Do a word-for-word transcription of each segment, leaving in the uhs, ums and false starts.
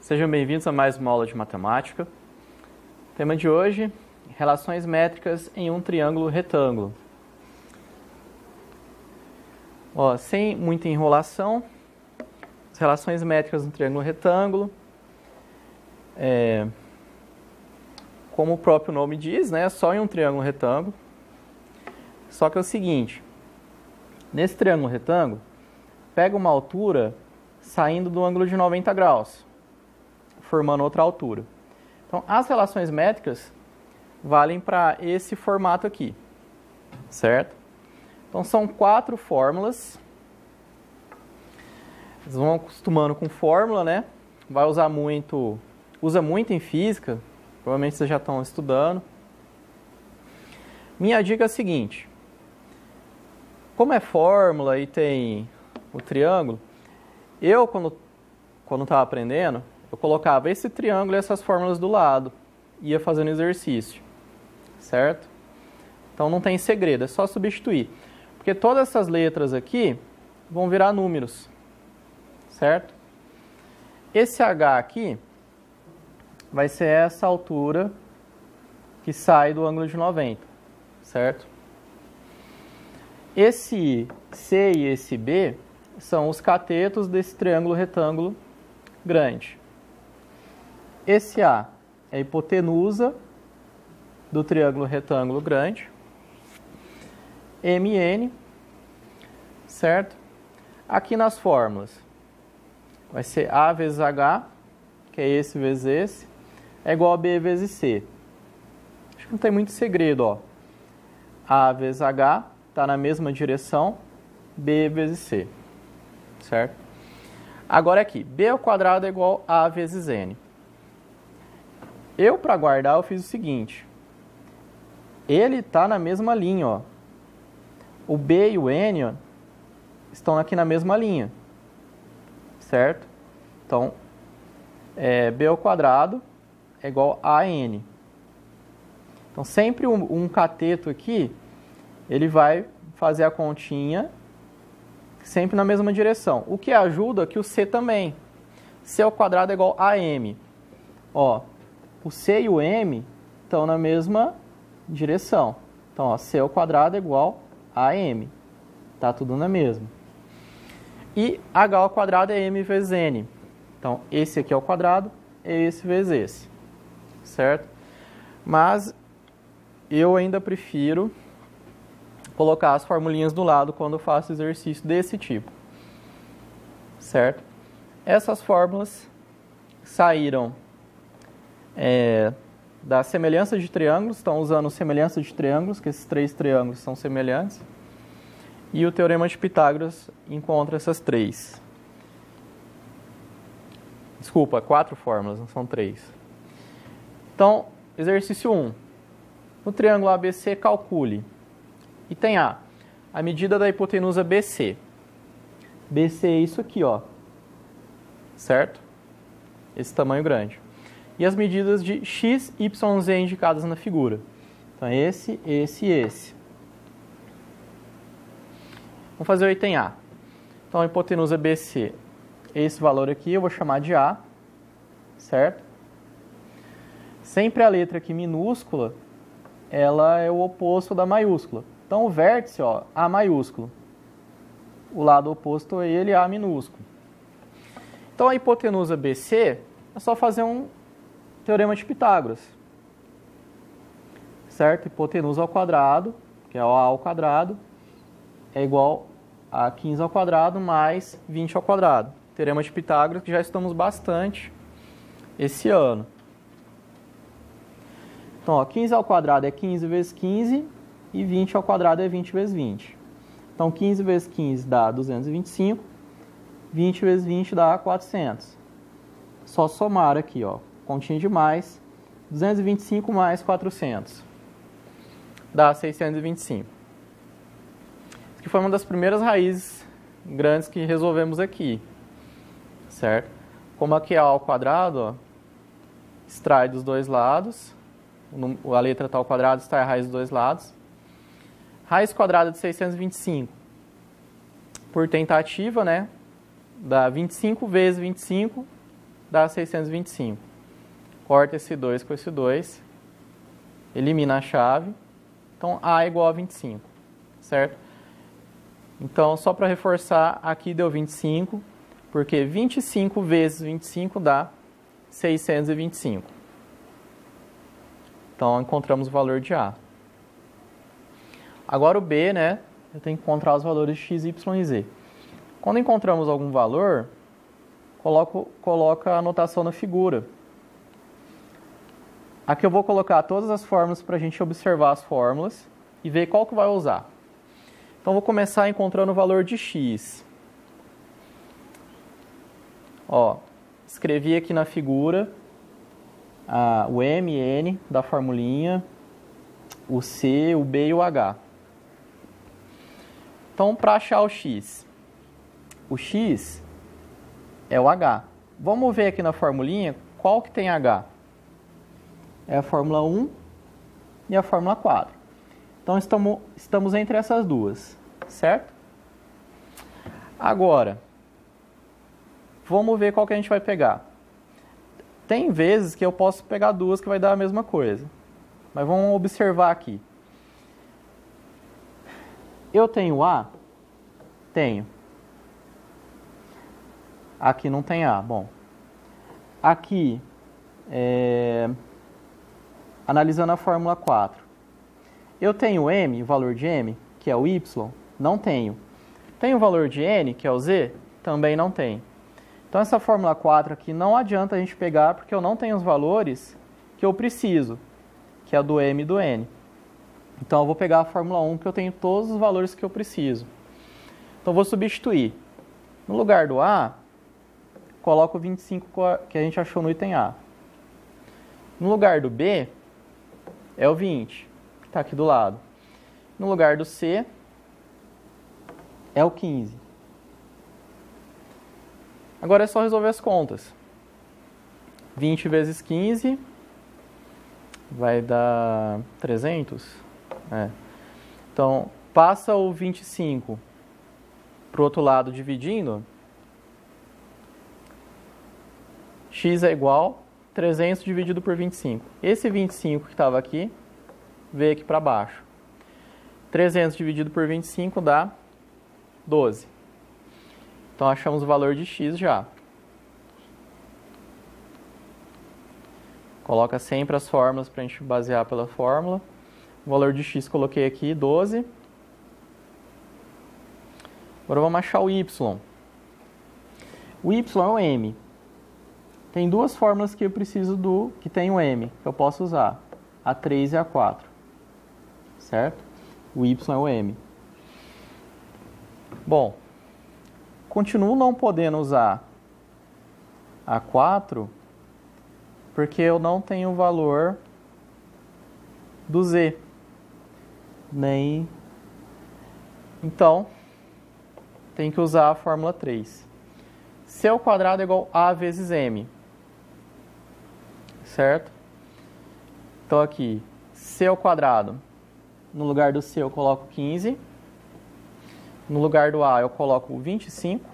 Sejam bem-vindos a mais uma aula de matemática. O tema de hoje, relações métricas em um triângulo retângulo. Ó, sem muita enrolação, as relações métricas no triângulo retângulo, é, como o próprio nome diz, né, só em um triângulo retângulo. Só que é o seguinte, nesse triângulo retângulo, pega uma altura saindo do ângulo de noventa graus, formando outra altura. Então, as relações métricas valem para esse formato aqui, certo? Então, são quatro fórmulas. Vocês vão acostumando com fórmula, né? Vai usar muito, usa muito em física, provavelmente vocês já estão estudando. Minha dica é a seguinte, como é fórmula e tem o triângulo, eu, quando quando estava aprendendo, eu colocava esse triângulo e essas fórmulas do lado, ia fazendo exercício, certo? Então não tem segredo, é só substituir. Porque todas essas letras aqui vão virar números, certo? Esse H aqui vai ser essa altura que sai do ângulo de noventa, certo? Esse C e esse B são os catetos desse triângulo retângulo grande. Esse A é a hipotenusa do triângulo retângulo grande. M N, certo? Aqui nas fórmulas vai ser A vezes H, que é esse vezes esse, é igual a B vezes C. Acho que não tem muito segredo, ó. A vezes H está na mesma direção, B vezes C, certo? Agora aqui, B ao quadrado é igual a A vezes N. Eu, para guardar, eu fiz o seguinte. Ele está na mesma linha, ó. O B e o N, ó, estão aqui na mesma linha, certo? Então, é, B ao quadrado é igual a N. Então, sempre um, um cateto aqui, ele vai fazer a continha sempre na mesma direção. O que ajuda que o C também. C ao quadrado é igual a M. Ó, o C e o M estão na mesma direção. Então, ó, C ao quadrado é igual a M. Tá tudo na mesma. E H ao quadrado é M vezes N. Então, esse aqui ao quadrado é esse vezes esse. Certo? Mas eu ainda prefiro colocar as formulinhas do lado quando eu faço exercício desse tipo. Certo? Essas fórmulas saíram é, da semelhança de triângulos, estão usando semelhança de triângulos, que esses três triângulos são semelhantes. E o Teorema de Pitágoras encontra essas três. Desculpa, quatro fórmulas, não são três. Então, exercício um. No triângulo A B C, calcule. E tem A, a medida da hipotenusa B C. B C é isso aqui, ó. Certo? Esse tamanho grande. E as medidas de x, y, z indicadas na figura. Então, esse, esse e esse. Vamos fazer o item A. Então, a hipotenusa B C, esse valor aqui, eu vou chamar de A. Certo? Sempre a letra aqui minúscula, ela é o oposto da maiúscula. Então, o vértice, ó, A maiúsculo. O lado oposto a ele, A minúsculo. Então, a hipotenusa B C é só fazer um Teorema de Pitágoras. Certo? Hipotenusa ao quadrado, que é o A ao quadrado, é igual a quinze ao quadrado mais vinte ao quadrado. Teorema de Pitágoras que já estudamos bastante esse ano. Então, ó, quinze ao quadrado é quinze vezes quinze e vinte ao quadrado é vinte vezes vinte. Então, quinze vezes quinze dá duzentos e vinte e cinco, vinte vezes vinte dá quatrocentos. Só somar aqui, ó, continha de mais, duzentos e vinte e cinco mais quatrocentos, dá seiscentos e vinte e cinco. Isso aqui foi uma das primeiras raízes grandes que resolvemos aqui, certo? Como aqui é A ao quadrado, ó, extrai dos dois lados, a letra está ao quadrado, extrai a raiz dos dois lados. Raiz quadrada de seiscentos e vinte e cinco, por tentativa, né? Dá vinte e cinco vezes vinte e cinco, dá seiscentos e vinte e cinco. Corta esse dois com esse dois, elimina a chave, então A é igual a vinte e cinco, certo? Então, só para reforçar, aqui deu vinte e cinco, porque vinte e cinco vezes vinte e cinco dá seiscentos e vinte e cinco. Então, encontramos o valor de A. Agora o B, né? Eu tenho que encontrar os valores de x, y e z. Quando encontramos algum valor, coloco, coloca a anotação na figura. Aqui eu vou colocar todas as fórmulas para a gente observar as fórmulas e ver qual que vai usar. Então, vou começar encontrando o valor de x. Ó, escrevi aqui na figura a, o M e N da formulinha, o C, o B e o H. Então, para achar o x, o x é o H. Vamos ver aqui na formulinha qual que tem H. É a fórmula um e a fórmula quatro. Então, estamos, estamos entre essas duas, certo? Agora, vamos ver qual que a gente vai pegar. Tem vezes que eu posso pegar duas que vai dar a mesma coisa. Mas vamos observar aqui. Eu tenho A? Tenho. Aqui não tem A. Bom, aqui, é... analisando a fórmula quatro. Eu tenho M, o valor de M, que é o Y? Não tenho. Tenho o valor de N, que é o Z? Também não tem. Então, essa fórmula quatro aqui não adianta a gente pegar, porque eu não tenho os valores que eu preciso, que é a do M e do N. Então, eu vou pegar a fórmula um, que eu tenho todos os valores que eu preciso. Então, eu vou substituir. No lugar do A, coloco o vinte e cinco que a gente achou no item A. No lugar do B, é o vinte, que está aqui do lado. No lugar do C, é o quinze. Agora é só resolver as contas. vinte vezes quinze vai dar trezentos. É. Então, passa o vinte e cinco para o outro lado dividindo. X é igual a trezentos dividido por vinte e cinco. Esse vinte e cinco que estava aqui, veio aqui para baixo. trezentos dividido por vinte e cinco dá doze. Então, achamos o valor de x já. Coloca sempre as fórmulas para a gente basear pela fórmula. O valor de x coloquei aqui, doze. Agora vamos achar o y. O y é o m. Tem duas fórmulas que eu preciso do que tem o m, que eu posso usar. A três e a quatro. Certo? O y é o m. Bom, continuo não podendo usar a quatro, porque eu não tenho o valor do z. Nem... Então, tem que usar a fórmula três. C ao quadrado é igual a vezes m. Certo? Então, aqui, c ao quadrado. No lugar do c eu coloco quinze. No lugar do a eu coloco vinte e cinco.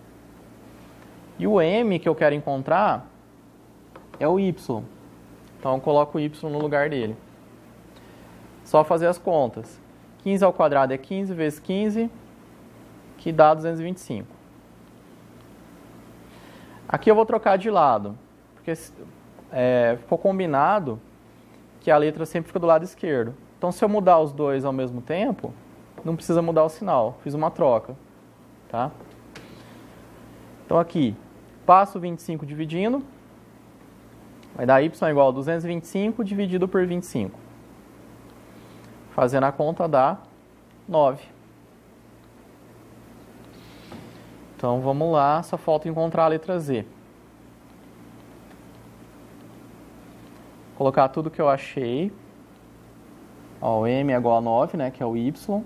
E o m que eu quero encontrar é o y. Então, eu coloco o y no lugar dele. Só fazer as contas. quinze ao quadrado é quinze vezes quinze, que dá duzentos e vinte e cinco. Aqui eu vou trocar de lado, porque é, ficou combinado que a letra sempre fica do lado esquerdo. Então, se eu mudar os dois ao mesmo tempo, não precisa mudar o sinal. Fiz uma troca. Tá? Então, aqui, passo vinte e cinco dividindo. Vai dar y igual a duzentos e vinte e cinco dividido por vinte e cinco. Fazendo a conta dá nove. Então, vamos lá. Só falta encontrar a letra Z. Colocar tudo que eu achei. Ó, o M é igual a nove, né, que é o Y.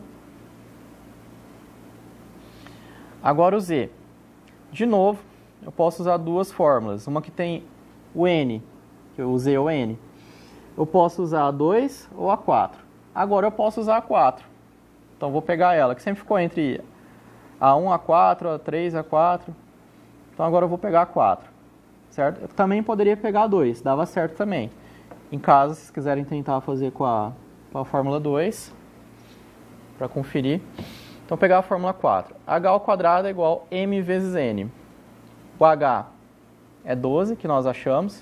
Agora o Z. De novo, eu posso usar duas fórmulas. Uma que tem o N, que eu usei o N. Eu posso usar a dois ou a quatro. Agora eu posso usar a quatro. Então, vou pegar ela, que sempre ficou entre a um, a quatro, a três, a quatro. Então, agora eu vou pegar a quatro. certo? Eu também poderia pegar dois, dava certo também. Em casa, se vocês quiserem tentar fazer com a, com a fórmula dois, para conferir. Então, pegar a fórmula quatro. H ao quadrado é igual a m vezes n. O H é doze, que nós achamos.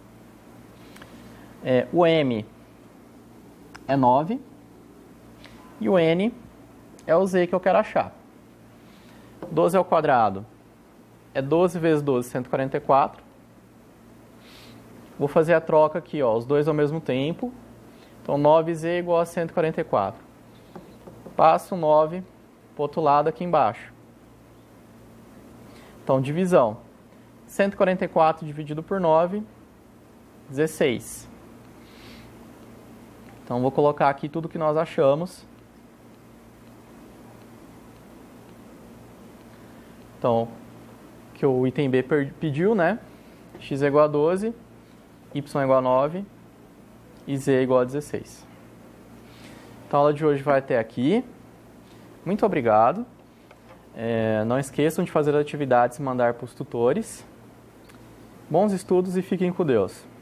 É, o m é nove. E o n é o z que eu quero achar. doze ao quadrado é doze vezes doze, cento e quarenta e quatro. Vou fazer a troca aqui, ó, os dois ao mesmo tempo. Então, nove z é igual a cento e quarenta e quatro. Passo nove para o outro lado aqui embaixo. Então, divisão. cento e quarenta e quatro dividido por nove, dezesseis. Então, vou colocar aqui tudo que nós achamos. Então, que o item B pediu, né? X é igual a doze, Y é igual a nove e Z é igual a dezesseis. Então, a aula de hoje vai até aqui. Muito obrigado. É, não esqueçam de fazer atividades e mandar para os tutores. Bons estudos e fiquem com Deus.